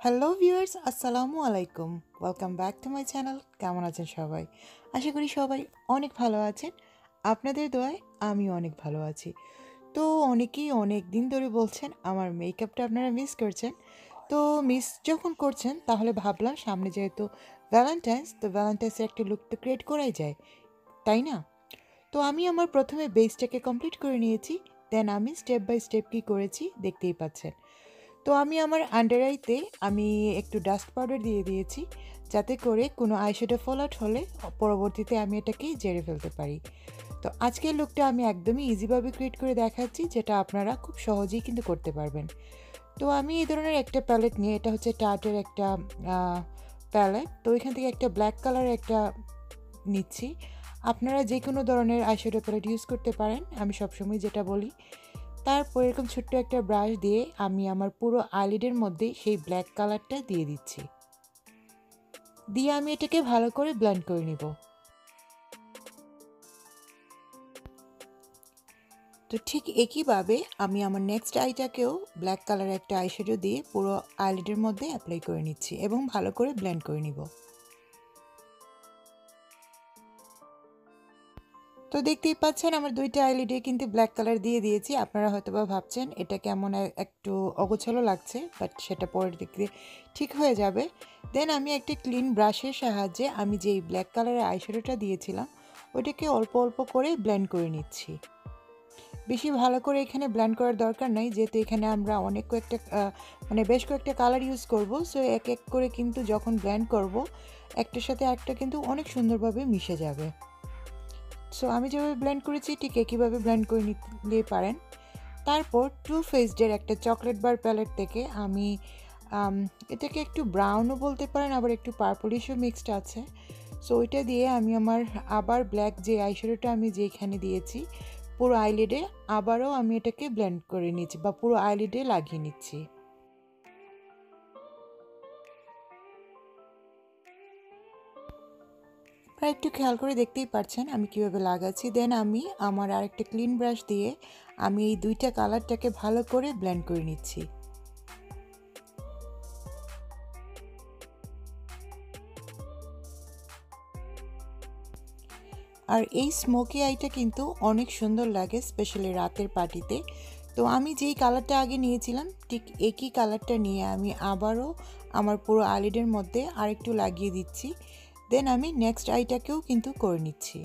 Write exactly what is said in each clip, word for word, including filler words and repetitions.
Hello viewers, আসসালামু আলাইকুম। Welcome back to my channel. কেমন আছেন সবাই? আশা করি সবাই অনেক ভালো আছেন। আপনাদের দোয়ায় আমিও অনেক ভালো আছি। তো অনেকেই অনেক দিন ধরে বলছেন আমার মেকআপটা আপনারা মিস করছেন। তো মিস যখন করছেন তাহলে ভাবলাম সামনে যেহেতু ভ্যালেন্টাইন্স, তো ভ্যালেন্টাইন্সের একটা লুক তো ক্রিয়েট করাই যায়, তাই না? তো আমি আমার প্রথমে বেসটাকে কমপ্লিট করে নিয়েছি। দেন আমি স্টেপ বাই স্টেপ কী করেছি দেখতেই পাচ্ছেন। তো আমি আমার আন্ডার আইতে আমি একটু ডাস্ট পাউডার দিয়ে দিয়েছি, যাতে করে কোনো আইশ্যাডো ফল আউট হলে পরবর্তীতে আমি এটাকে ঝেড়ে ফেলতে পারি। তো আজকের লুকটা আমি একদমই ইজিভাবে ক্রিয়েট করে দেখাচ্ছি, যেটা আপনারা খুব সহজেই কিন্তু করতে পারবেন। তো আমি এই ধরনের একটা প্যালেট নিয়ে, এটা হচ্ছে টার্টের একটা প্যালেট। তো এখান থেকে একটা ব্ল্যাক কালার একটা নিচ্ছি। আপনারা যে কোনো ধরনের আইশ্যাডো প্যালেট ইউজ করতে পারেন, আমি সবসময় যেটা বলি। তারপর এরকম ছোট্ট একটা ব্রাশ দিয়ে আমি আমার পুরো আইলিডের মধ্যে সেই ব্ল্যাক কালারটা দিয়ে দিচ্ছি, দিয়ে আমি এটাকে ভালো করে ব্লেন্ড করে নিব। তো ঠিক একইভাবে আমি আমার নেক্সট আইটাকেও ব্ল্যাক কালার একটা আইশ্যাডো দিয়ে পুরো আইলিডের মধ্যে অ্যাপ্লাই করে নিচ্ছি এবং ভালো করে ব্লেন্ড করে নিব। তো দেখতেই পাচ্ছেন আমার দুইটা আইলিডে কিন্তু ব্ল্যাক কালার দিয়ে দিয়েছি। আপনারা হয়তো বা ভাবছেন এটা কেমন একটু অগোছালো লাগছে, বাট সেটা পরের দিক দিয়ে ঠিক হয়ে যাবে। দেন আমি একটা ক্লিন ব্রাশের সাহায্যে আমি যেই ব্ল্যাক কালারের আইশ্যাডোটা দিয়েছিলাম ওইটাকে অল্প অল্প করে ব্লেন্ড করে নিচ্ছি। বেশি ভালো করে এখানে ব্লেন্ড করার দরকার নাই, যেহেতু এখানে আমরা অনেক কয়েকটা মানে বেশ কয়েকটা কালার ইউজ করব। সো এক এক করে কিন্তু যখন ব্লেন্ড করব একটার সাথে একটা কিন্তু অনেক সুন্দরভাবে মিশে যাবে। সো আমি যেভাবে ব্লেন্ড করেছি ঠিক একইভাবে ব্লেন্ড করে নিতে পারেন। তারপর টু ফেসডের একটা চকলেট বার প্যালেট থেকে আমি এটাকে একটু ব্রাউনও বলতে পারেন, আবার একটু পার্পলিশও মিক্সড আছে। সো ওইটা দিয়ে আমি আমার আবার ব্ল্যাক যে আইশ্যাডোটা আমি যেখানে দিয়েছি পুরো আইলিডে আবারও আমি এটাকে ব্লেন্ড করে নিচ্ছি বা পুরো আইলিডে লাগিয়ে নিচ্ছি। আপনারা একটু খেয়াল করে দেখতেই পাচ্ছেন আমি কিভাবে লাগাচ্ছি। দেন আমি আমার আরেকটা ক্লিন ব্রাশ দিয়ে আমি এই দুইটা কালারটাকে ভালো করে ব্লেন্ড করে নিচ্ছি। আর এই স্মোকি আইটা কিন্তু অনেক সুন্দর লাগে, স্পেশালি রাতের পার্টিতে। তো আমি যেই কালারটা আগে নিয়েছিলাম ঠিক একই কালারটা নিয়ে আমি আবারও আমার পুরো আইলিডের মধ্যে আরেকটু লাগিয়ে দিচ্ছি। দেন আমি নেক্সট আইটাকেও কিন্তু করে নিচ্ছি।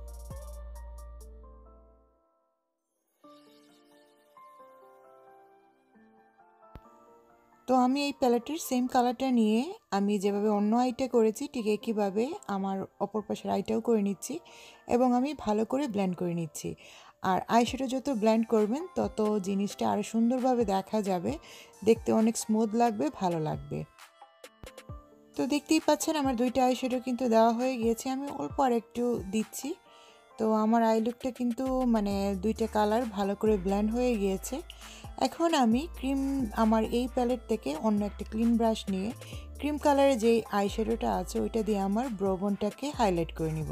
তো আমি এই প্যালেটের সেম কালারটা নিয়ে আমি যেভাবে অন্য আইটা করেছি ঠিক একইভাবে আমার অপর পাশের আইটাও করে নিচ্ছি এবং আমি ভালো করে ব্লেন্ড করে নিচ্ছি। আর আইশ্যাডো যত ব্লেন্ড করবেন তত জিনিসটা আরও সুন্দরভাবে দেখা যাবে, দেখতে অনেক স্মুথ লাগবে, ভালো লাগবে। তো দেখতেই পাচ্ছেন আমার দুইটা আইশ্যাডো কিন্তু দেওয়া হয়ে গিয়েছে, আমি অল্প আর একটু দিচ্ছি। তো আমার আই লুকটা কিন্তু মানে দুইটা কালার ভালো করে ব্লেন্ড হয়ে গিয়েছে। এখন আমি ক্রিম আমার এই প্যালেট থেকে অন্য একটা ক্লিন ব্রাশ নিয়ে ক্রিম কালারের যে আইশ্যাডোটা আছে ওইটা দিয়ে আমার ব্রোবনটাকে হাইলাইট করে নিব।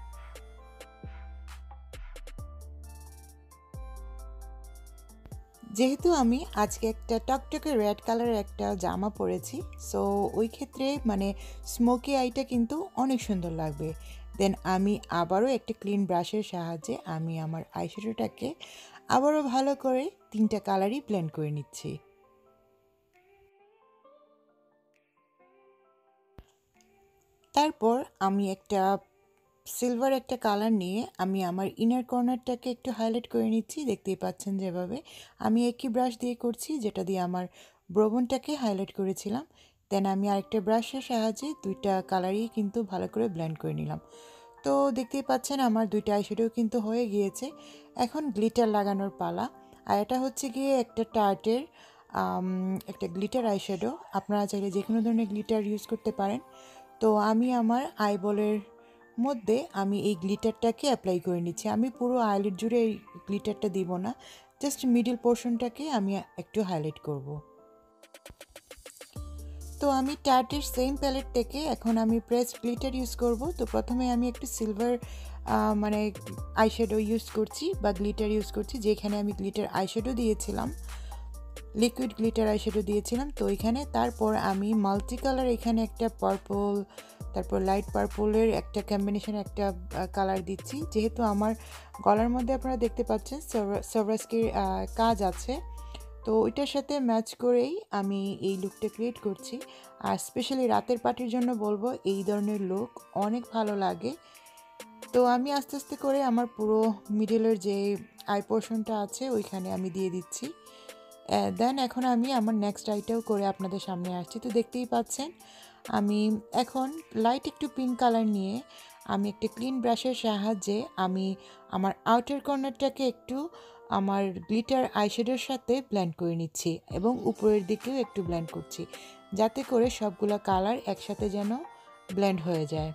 যেহেতু আমি আজকে একটা টকটকে রেড কালারের একটা জামা পরেছি, সো ওই ক্ষেত্রে মানে স্মোকি আইটা কিন্তু অনেক সুন্দর লাগবে। দেন আমি আবারও একটা ক্লিন ব্রাশের সাহায্যে আমি আমার আইশ্যাডোটাকে আবারও ভালো করে তিনটা কালারই ব্লেন্ড করে নিচ্ছি। তারপর আমি একটা সিলভার একটা কালার নিয়ে আমি আমার ইনার কর্নারটাকে একটু হাইলাইট করে নিচ্ছি। দেখতেই পাচ্ছেন যেভাবে আমি একই ব্রাশ দিয়ে করছি যেটা দিয়ে আমার ব্রোবনটাকে হাইলাইট করেছিলাম। দেন আমি আরেকটা ব্রাশের সাহায্যে দুইটা কালারই কিন্তু ভালো করে ব্লেন্ড করে নিলাম। তো দেখতেই পাচ্ছেন আমার দুইটা আইশ্যাডো কিন্তু হয়ে গিয়েছে। এখন গ্লিটার লাগানোর পালা। আর এটা হচ্ছে গিয়ে একটা টার্টের একটা গ্লিটার আইশ্যাডো। আপনারা চাইলে যে কোনো ধরনের গ্লিটার ইউজ করতে পারেন। তো আমি আমার আইবলের মধ্যে আমি এই গ্লিটারটাকে অ্যাপ্লাই করে নিচ্ছি। আমি পুরো আইলিড জুড়ে এই গ্লিটারটা দিব না, জাস্ট মিডল পোর্শনটাকে আমি একটু হাইলাইট করব। তো আমি টার্টের সেম প্যালেট থেকে এখন আমি প্রেসড গ্লিটার ইউজ করব। তো প্রথমে আমি একটু সিলভার মানে আইশ্যাডো ইউজ করছি বা গ্লিটার ইউজ করছি, যেখানে আমি গ্লিটার আইশ্যাডো দিয়েছিলাম লিকুইড গ্লিটার আইশ্যাডো দিয়েছিলাম। তো এখানে তারপর আমি মাল্টি কালার এখানে একটা পার্পল, তারপর লাইট পার্পলের একটা কম্বিনেশন একটা কালার দিচ্ছি। যেহেতু আমার গলার মধ্যে আপনারা দেখতে পাচ্ছেন সওয়ারস্কির কাজ আছে, তো ওইটার সাথে ম্যাচ করেই আমি এই লুকটা ক্রিয়েট করছি। আর স্পেশালি রাতের পার্টির জন্য বলবো এই ধরনের লুক অনেক ভালো লাগে। তো আমি আস্তে আস্তে করে আমার পুরো মিডলের যে আই পোর্শনটা আছে ওইখানে আমি দিয়ে দিচ্ছি। দেন এখন আমি আমার নেক্সট আইটাও করে আপনাদের সামনে আসছি। তো দেখতেই পাচ্ছেন আমি এখন লাইট একটু পিঙ্ক কালার নিয়ে আমি একটা ক্লিন ব্রাশের সাহায্যে আমি আমার আউটার কর্নারটাকে একটু আমার গ্লিটার আইশ্যাডোর সাথে ব্লেন্ড করে নিচ্ছি এবং উপরের দিকেও একটু ব্লেন্ড করছি, যাতে করে সবগুলো কালার একসাথে যেন ব্লেন্ড হয়ে যায়।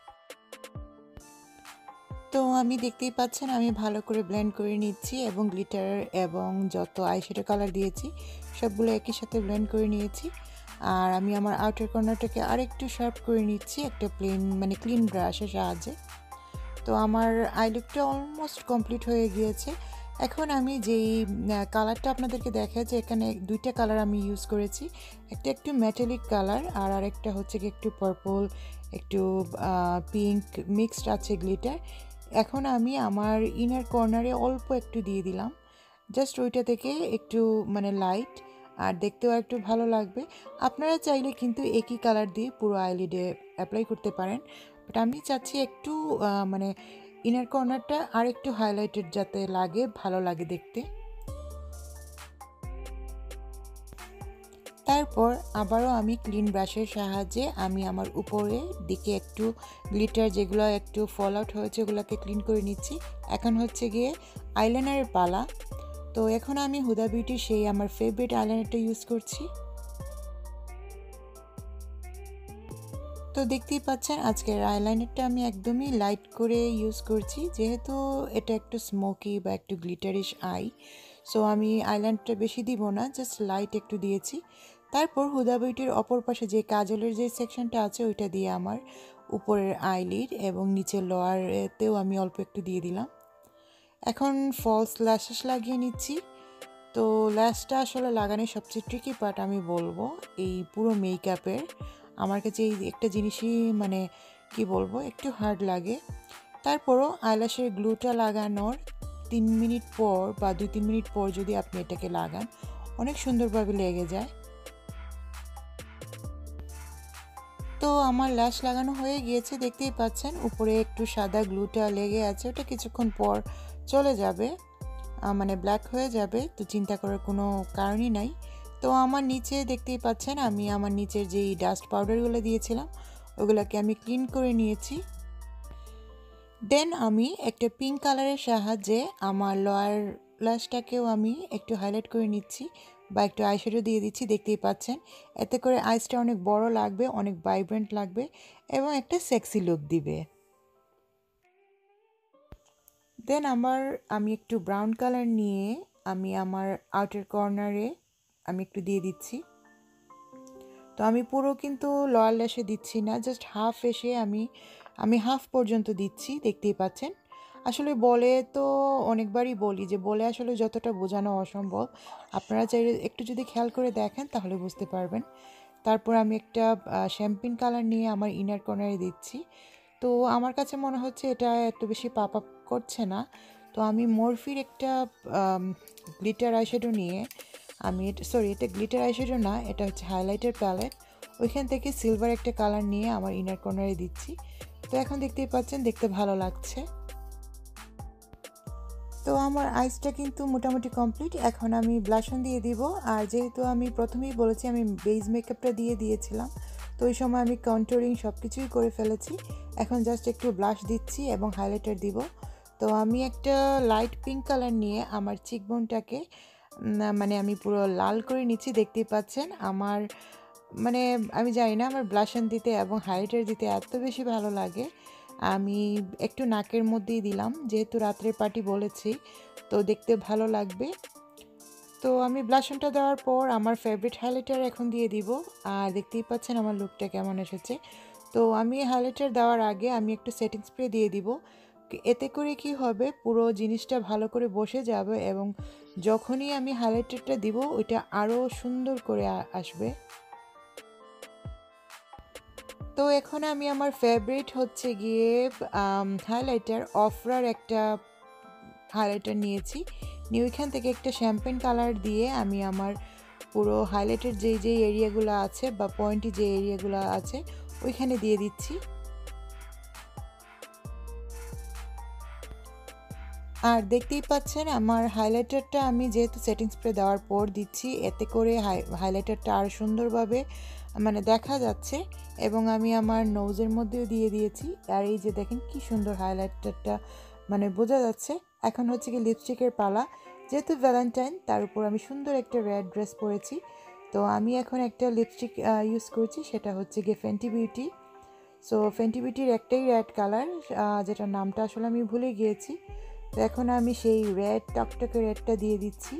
তো আমি দেখতেই পাচ্ছেন আমি ভালো করে ব্লেন্ড করে নিচ্ছি এবং গ্লিটার এবং যত আইশ্যাডো কালার দিয়েছি সবগুলো একই সাথে ব্লেন্ড করে নিয়েছি। আর আমি আমার আউটার কর্নারটাকে আরেকটু শার্প করে নিচ্ছি একটা প্লেন মানে ক্লিন ব্রাশের সাহায্যে। তো আমার আই লুকটা অলমোস্ট কমপ্লিট হয়ে গিয়েছে। এখন আমি যেই কালারটা আপনাদেরকে দেখাই যে এখানে দুইটা কালার আমি ইউজ করেছি, একটা একটু মেটালিক কালার আর আরেকটা হচ্ছে কি একটু পার্পল একটু পিঙ্ক মিক্সড আছে গ্লিটার। এখন আমি আমার ইনার কর্নারে অল্প একটু দিয়ে দিলাম, জাস্ট ওইটা থেকে একটু মানে লাইট আর দেখতেও একটু ভালো লাগবে। আপনারা চাইলে কিন্তু একই কালার দিয়ে পুরো আইলিডে অ্যাপ্লাই করতে পারেন, বাট আমি চাচ্ছি একটু মানে ইনার কর্নারটা আর একটু হাইলাইটেড যাতে লাগে, ভালো লাগে দেখতে। তারপর আবারও আমি ক্লিন ব্রাশের সাহায্যে আমি আমার উপরের দিকে একটু গ্লিটার যেগুলো একটু ফল আউট হয়েছে ওগুলোকে ক্লিন করে নিচ্ছি। এখন হচ্ছে গিয়ে আইলাইনারের পালা। তো এখন আমি হুদা বিউটির সেই আমার ফেভারিট আইলাইনারটা ইউজ করছি। তো দেখতেই পাচ্ছেন আজকের আইলাইনারটা আমি একদমই লাইট করে ইউজ করছি, যেহেতু এটা একটু স্মোকি বা একটু গ্লিটারিশ আই, সো আমি আইলাইনারটা বেশি দিব না, জাস্ট লাইট একটু দিয়েছি। তারপর হুদা বিউটির অপর পাশে যে কাজলের যে সেকশনটা আছে ওইটা দিয়ে আমার উপরের আইলিড এবং নিচের লোয়ারেতেও আমি অল্প একটু দিয়ে দিলাম। এখন ফলস ল্যাশেস লাগিয়ে নিচ্ছি। তো ল্যাশটা আসলে লাগানোর সবচেয়ে ট্রিকি পার্ট আমি বলবো এই পুরো মেকআপের। আমার কাছে এই একটা জিনিসই মানে কি বলবো একটু হার্ড লাগে। তারপরও আইল্যাশের গ্লুটা লাগানোর তিন মিনিট পর বা দুই তিন মিনিট পর যদি আপনি এটাকে লাগান অনেক সুন্দরভাবে লেগে যায়। তো আমার ল্যাশ লাগানো হয়ে গিয়েছে, দেখতেই পাচ্ছেন উপরে একটু সাদা গ্লুটা লেগে আছে, ওটা কিছুক্ষণ পর চলে যাবে মানে ব্ল্যাক হয়ে যাবে, তো চিন্তা করার কোনো কারণই নাই। তো আমার নিচে দেখতেই পাচ্ছেন আমি আমার নিচের যেই ডাস্ট পাউডারগুলো দিয়েছিলাম ওগুলোকে আমি ক্লিন করে নিয়েছি। দেন আমি একটা পিঙ্ক কালারের সাহায্যে আমার লোয়ার ল্যাশটাকেও আমি একটু হাইলাইট করে নিচ্ছি বা একটু আইশ্যাডো দিয়ে দিচ্ছি। দেখতেই পাচ্ছেন এতে করে আইসটা অনেক বড় লাগবে, অনেক ভাইব্রেন্ট লাগবে এবং একটা সেক্সি লুক দিবে। দেন আমার আমি একটু ব্রাউন কালার নিয়ে আমি আমার আউটার কর্নারে আমি একটু দিয়ে দিচ্ছি। তো আমি পুরো কিন্তু লোয়ার ল্যাশে দিচ্ছি না, জাস্ট হাফ এসে আমি আমি হাফ পর্যন্ত দিচ্ছি। দেখতেই পাচ্ছেন আসলে বলে তো অনেকবারই বলি যে বলে আসলে যতটা বোঝানো অসম্ভব, আপনারা চাইলে একটু যদি খেয়াল করে দেখেন তাহলে বুঝতে পারবেন। তারপর আমি একটা শ্যাম্পিন কালার নিয়ে আমার ইনার কর্নারে দিচ্ছি। তো আমার কাছে মনে হচ্ছে এটা এত বেশি পাপ আপ করছে না, তো আমি মরফির একটা গ্লিটার আইশ্যাডো নিয়ে আমি এটা সরি এটা গ্লিটার আইশ্যাডো না, এটা হচ্ছে হাইলাইটার প্যালেট, ওইখান থেকে সিলভার একটা কালার নিয়ে আমার ইনার কর্নারে দিচ্ছি। তো এখন দেখতেই পাচ্ছেন দেখতে ভালো লাগছে। তো আমার আইসটা কিন্তু মোটামুটি কমপ্লিট। এখন আমি ব্লাশন দিয়ে দিব, আর যেহেতু আমি প্রথমেই বলেছি আমি বেস মেকআপটা দিয়ে দিয়েছিলাম, তো ওই সময় আমি কন্ট্রোলিং সব কিছুই করে ফেলেছি। এখন জাস্ট একটু ব্লাশ দিচ্ছি এবং হাইলাইটার দিব। তো আমি একটা লাইট পিঙ্ক কালার নিয়ে আমার চিকবোনটাকে মানে আমি পুরো লাল করে নিচ্ছি। দেখতেই পাচ্ছেন আমার মানে আমি জানি না আমার ব্লাশন দিতে এবং হাইলাইটার দিতে এত বেশি ভালো লাগে। আমি একটু নাকের মধ্যেই দিলাম, যেহেতু রাত্রের পার্টি বলেছি তো দেখতে ভালো লাগবে। তো আমি ব্লাশনটা দেওয়ার পর আমার ফেভারিট হাইলাইটার এখন দিয়ে দিব, আর দেখতেই পাচ্ছেন আমার লুকটা কেমন এসেছে। তো আমি হাইলাইটার দেওয়ার আগে আমি একটু সেটিং স্প্রে দিয়ে দিব, এতে করে কি হবে পুরো জিনিসটা ভালো করে বসে যাবে এবং যখনই আমি হাইলাইটারটা দিব ওইটা আরও সুন্দর করে আসবে। তো এখন আমি আমার ফেভারিট হচ্ছে গিয়ে হাইলাইটার অফরার একটা হাইলাইটার নিয়েছি, নিয়ে ওইখান থেকে একটা শ্যাম্পেন কালার দিয়ে আমি আমার পুরো হাইলাইটের যেই যেই এরিয়াগুলো আছে বা পয়েন্টে যে এরিয়াগুলো আছে ওইখানে দিয়ে দিচ্ছি। আর দেখতেই পাচ্ছেন আমার হাইলাইটারটা আমি যেহেতু সেটিং স্প্রে দেওয়ার পর দিচ্ছি, এতে করে হাইলাইটারটা আর সুন্দরভাবে মানে দেখা যাচ্ছে। এবং আমি আমার নোজের মধ্যেও দিয়ে দিয়েছি। আর এই যে দেখেন কি সুন্দর হাইলাইটারটা মানে বোঝা যাচ্ছে। এখন হচ্ছে কি লিপস্টিকের পালা। যেহেতু ভ্যালেন্টাইন, তার উপর আমি সুন্দর একটা রেড ড্রেস পরেছি, তো আমি এখন একটা লিপস্টিক ইউজ করছি, সেটা হচ্ছে গিয়ে ফেন্টি বিউটি। সো ফেন্টি বিউটির একটাই রেড কালার, যেটার নামটা আসলে আমি ভুলে গিয়েছি। তো এখন আমি সেই রেড টকটকে রেডটা দিয়ে দিচ্ছি।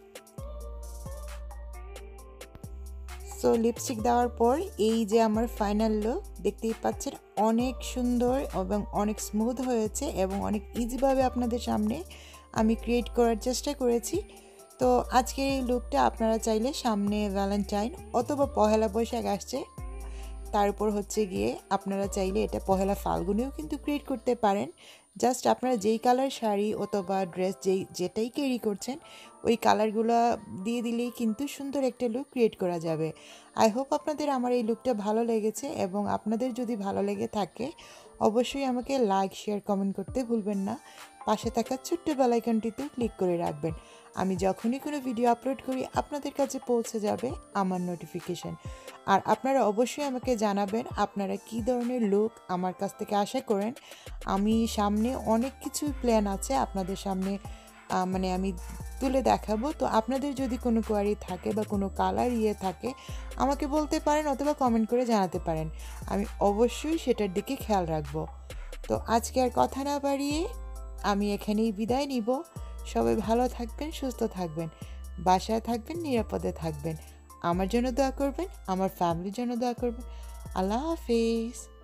সো লিপস্টিক দেওয়ার পর এই যে আমার ফাইনাল লুক দেখতেই পাচ্ছেন, অনেক সুন্দর এবং অনেক স্মুথ হয়েছে এবং অনেক ইজিভাবে আপনাদের সামনে আমি ক্রিয়েট করার চেষ্টা করেছি। তো আজকের এই লুকটা আপনারা চাইলে সামনে ভ্যালেন্টাইন অথবা পহেলা বৈশাখ আসছে, তার উপর হচ্ছে গিয়ে আপনারা চাইলে এটা পহেলা ফাল্গুনেও কিন্তু ক্রিয়েট করতে পারেন। জাস্ট আপনারা যেই কালার শাড়ি অথবা ড্রেস যেই যেটাই ক্যারি করছেন ওই কালারগুলো দিয়ে দিলেই কিন্তু সুন্দর একটা লুক ক্রিয়েট করা যাবে। আই হোপ আপনাদের আমার এই লুকটা ভালো লেগেছে, এবং আপনাদের যদি ভালো লেগে থাকে অবশ্যই আমাকে লাইক শেয়ার কমেন্ট করতে ভুলবেন না। পাশে থাকা ছোট্ট বেল আইকনটিতেও ক্লিক করে রাখবেন। আমি যখনই কোনো ভিডিও আপলোড করি আপনাদের কাছে পৌঁছে যাবে আমার নোটিফিকেশন। আর আপনারা অবশ্যই আমাকে জানাবেন আপনারা কী ধরনের লুক আমার কাছ থেকে আশা করেন। আমি সামনে অনেক কিছুই প্ল্যান আছে আপনাদের সামনে মানে আমি তুলে দেখাবো। তো আপনাদের যদি কোনো কোয়ারি থাকে বা কোনো কালার ইয়ে থাকে আমাকে বলতে পারেন অথবা কমেন্ট করে জানাতে পারেন, আমি অবশ্যই সেটার দিকে খেয়াল রাখবো। তো আজকে আর কথা না বাড়িয়ে আমি এখানেই বিদায় নিব। সবাই ভালো থাকবেন, সুস্থ থাকবেন, বাসায় থাকবেন, নিরাপদে থাকবেন। আমার জন্য দোয়া করবেন, আমার ফ্যামিলির জন্য দোয়া করবেন। আল্লাহ হাফেজ।